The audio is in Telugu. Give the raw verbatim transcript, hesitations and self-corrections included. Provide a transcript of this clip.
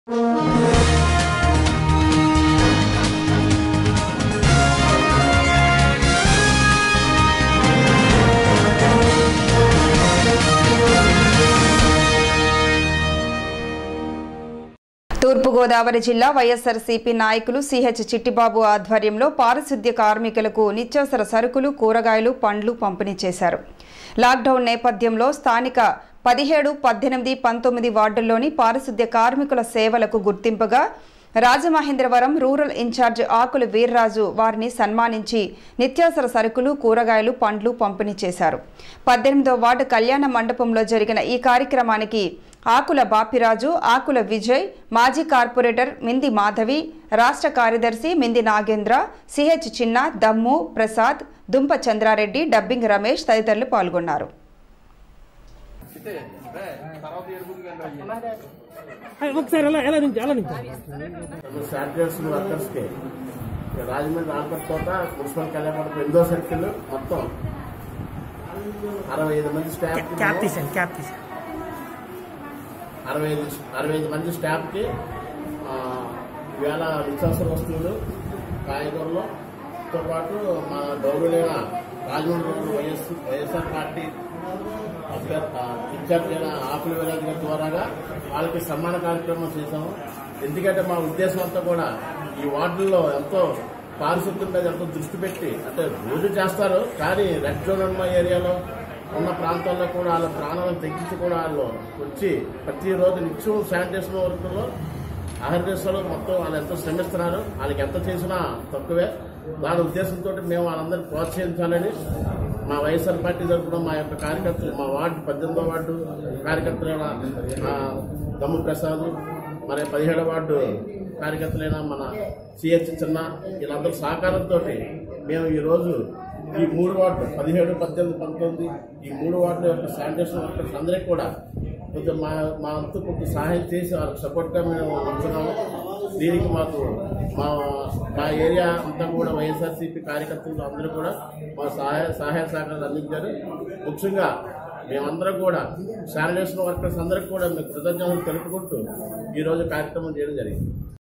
తూర్పు గోదావరి జిల్లా వైఎస్ఆర్సీపీ నాయకులు సిహెచ్ చిట్టిబాబు ఆధ్వర్యంలో పారిశుద్ధ్య కార్మికులకు నిత్యావసర సరుకులు, కూరగాయలు, పండ్లు పంపిణీ చేశారు. లాక్డౌన్ నేపథ్యంలో స్థానిక పదిహేడు, పద్దెనిమిది, పంతొమ్మిది వార్డుల్లోని పారిశుద్ధ్య కార్మికుల సేవలకు గుర్తింపుగా రాజమహేంద్రవరం రూరల్ ఇన్ఛార్జ్ ఆకుల వీర్రాజు వారిని సన్మానించి నిత్యావసర సరుకులు, కూరగాయలు, పండ్లు పంపిణీ చేశారు. పద్దెనిమిదో వార్డు కళ్యాణ మండపంలో జరిగిన ఈ కార్యక్రమానికి ఆకుల బాపిరాజు, ఆకుల విజయ్, మాజీ కార్పొరేటర్ మింది మాధవి, రాష్ట్ర కార్యదర్శి మింది నాగేంద్ర, సిహెచ్ చిన్న, దమ్ము ప్రసాద్, దుంప చంద్రారెడ్డి, డబ్బింగ్ రమేష్ తదితరులు పాల్గొన్నారు. రాజమండ్రి ఆల్పర్తోట మున్సిపల్ కళ్యాణ మండపం ఎనిమిదో సర్కిల్ మొత్తం అరవై ఐదు మంది స్టాఫ్ అరవై ఐదు అరవై ఐదు మంది స్టాఫ్కి ఇవాళ నిత్యావసర వస్తువులు, కాయగూరలతో పాటు మా గౌరవులైన రాజమండ్రి వైఎస్ వైఎస్ఆర్ పార్టీ ఇన్ఛార్జ్ అయిన ఆకుల వీర్రాజు గారి ద్వారాగా వాళ్ళకి సన్మాన కార్యక్రమం చేశాము. ఎందుకంటే మా ఉద్దేశం అంతా కూడా ఈ వార్డుల్లో ఎంతో పారిశుద్ధ్యం మీద ఎంతో దృష్టి పెట్టి, అంటే రోజు చేస్తారు కానీ రెడ్ జోన్ ఉన్న ఏరియాలో ఉన్న ప్రాంతాల్లో కూడా వాళ్ళ ప్రాణాలను తగ్గించి కూడా వాళ్ళు వచ్చి ప్రతిరోజు నిత్యం శానిటేషన్ వర్క్లో అహర్నిశలు మొత్తం వాళ్ళు ఎంతో శ్రమిస్తున్నారు. వాళ్ళకి ఎంత చేసినా తక్కువే. దాని ఉద్దేశంతో మేము వాళ్ళందరినీ ప్రోత్సహించాలని మా వైఎస్ఆర్ పార్టీ తరఫున మా యొక్క కార్యకర్తలు, మా వార్డు పద్దెనిమిదో వార్డు కార్యకర్తలైన దమ్ము ప్రసాద్, మరి పదిహేడో వార్డు కార్యకర్తలైన మన సిహెచ్ చిన్న, వీళ్ళందరూ సహకారంతో మేము ఈరోజు ఈ మూడు వార్డు పదిహేడు, పద్దెనిమిది, పంతొమ్మిది ఈ మూడు వార్డుల యొక్క శానిటేషన్ వర్కర్స్ అందరికీ కూడా కొంచెం మా మా అంతా కొంచెం సహాయం చేసి వాళ్ళకి సపోర్ట్గా మేము ఉంటున్నాము. దీనికి మాకు మా మా ఏరియా అంతా కూడా వైఎస్ఆర్సీపీ కార్యకర్తలు అందరూ కూడా మా సహాయ సహాయ సహకారాలు అందించారు. ముఖ్యంగా మేమందరం కూడా శానిటేషన్ వర్కర్స్ అందరికీ కూడా మేము కృతజ్ఞతలు తెలుపుకుంటూ ఈరోజు కార్యక్రమం చేయడం జరిగింది.